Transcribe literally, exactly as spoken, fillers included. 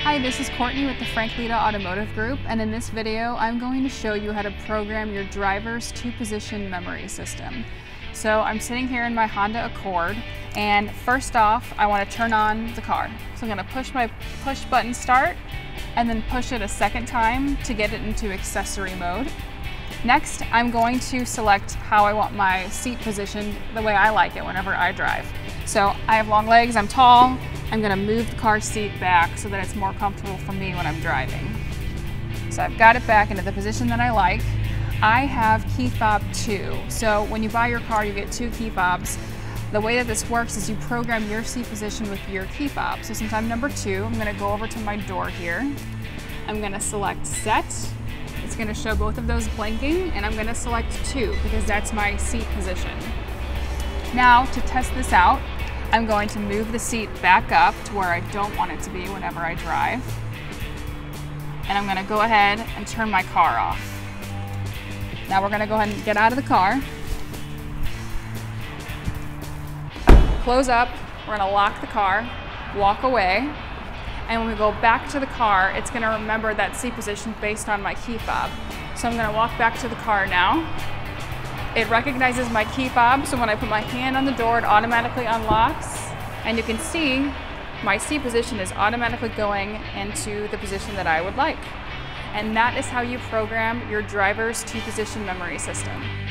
Hi, this is Courtney with the Frank Leta Automotive Group, and in this video I'm going to show you how to program your driver's two-position memory system. So I'm sitting here in my Honda Accord, and first off I want to turn on the car. So I'm going to push my push button start and then push it a second time to get it into accessory mode. Next, I'm going to select how I want my seat positioned the way I like it whenever I drive. So I have long legs, I'm tall. I'm going to move the car seat back so that it's more comfortable for me when I'm driving. So I've got it back into the position that I like. I have key fob two. So when you buy your car, you get two key fobs. The way that this works is you program your seat position with your key fob. So since I'm number two, I'm going to go over to my door here. I'm going to select set. It's going to show both of those blinking, and I'm going to select two because that's my seat position. Now to test this out, I'm going to move the seat back up to where I don't want it to be whenever I drive. And I'm going to go ahead and turn my car off. Now we're going to go ahead and get out of the car. Close up, we're going to lock the car, walk away, and when we go back to the car, it's going to remember that seat position based on my key fob. So I'm going to walk back to the car now. It recognizes my key fob, so when I put my hand on the door, it automatically unlocks. And you can see my seat position is automatically going into the position that I would like. And that is how you program your driver's two-position memory system.